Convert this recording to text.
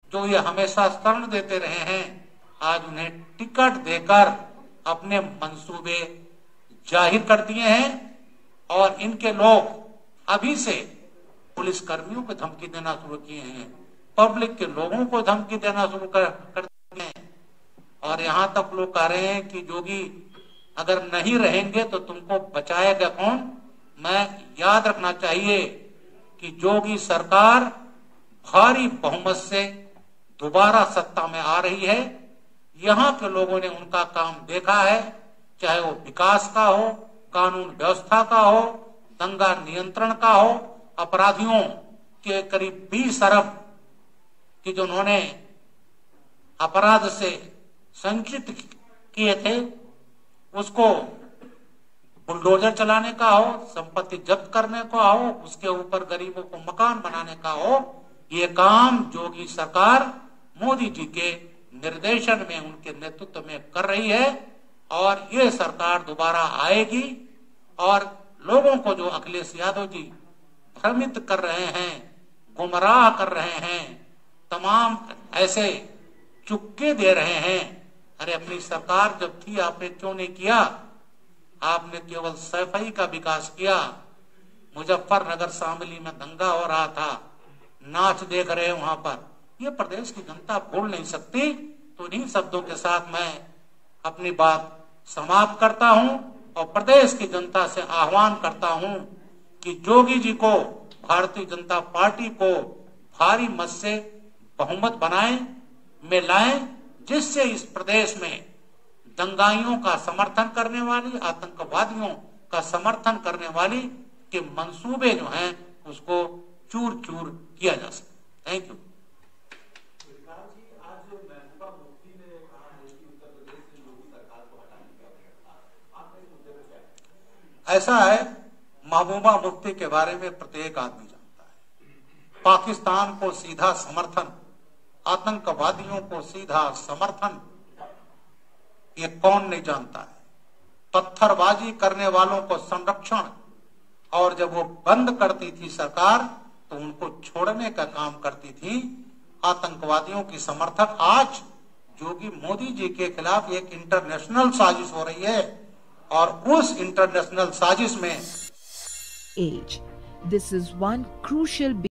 जो ये हमेशा शरण देते रहे हैं, आज उन्हें टिकट देकर अपने मंसूबे जाहिर कर दिए हैं और इनके लोग अभी से पुलिस कर्मियों को धमकी देना शुरू किए हैं, पब्लिक के लोगों को धमकी देना शुरू कर दिए हैं। और यहां तक लोग कह रहे हैं कि जोगी अगर नहीं रहेंगे तो तुमको बचाएगा कौन। मैं याद रखना चाहिए कि जोगी सरकार भारी बहुमत से दोबारा सत्ता में आ रही है। यहां के लोगों ने उनका काम देखा है, चाहे वो विकास का हो, कानून व्यवस्था का हो, दंगा नियंत्रण का हो, अपराधियों के करीब 20 अरब की जो उन्होंने अपराध से संचित किए थे उसको बुलडोजर चलाने का हो, संपत्ति जब्त करने का हो, उसके ऊपर गरीबों को मकान बनाने का हो, ये काम जोगी सरकार मोदी जी के निर्देशन में, उनके नेतृत्व में कर रही है। और ये सरकार दोबारा आएगी और लोगों को जो अखिलेश यादव जी भ्रमित कर रहे हैं, गुमराह कर रहे हैं, तमाम ऐसे चुक्के दे रहे हैं, अरे अपनी सरकार जब थी आपने क्यों नहीं किया? आपने केवल सफाई का विकास किया। मुजफ्फरनगर शामली में दंगा हो रहा था, नाच देख रहे वहां पर, ये प्रदेश की जनता भूल नहीं सकती। तो इन्हीं शब्दों के साथ मैं अपनी बात समाप्त करता हूं और प्रदेश की जनता से आह्वान करता हूं कि जोगी जी को, भारतीय जनता पार्टी को भारी मत से बहुमत बनाएं, में लाएं, जिससे इस प्रदेश में दंगाइयों का समर्थन करने वाली, आतंकवादियों का समर्थन करने वाली के मंसूबे जो हैं उसको चूर चूर किया जा सके। Thank you. ऐसा है, महबूबा मुफ्ती के बारे में प्रत्येक आदमी जानता है। पाकिस्तान को सीधा समर्थन, आतंकवादियों को सीधा समर्थन, ये कौन नहीं जानता है। पत्थरबाजी करने वालों को संरक्षण, और जब वो बंद करती थी सरकार तो उनको छोड़ने का काम करती थी। आतंकवादियों की समर्थक आज जोगी मोदी जी के खिलाफ एक इंटरनेशनल साजिश हो रही है और उस इंटरनेशनल साजिश में age. This is one crucial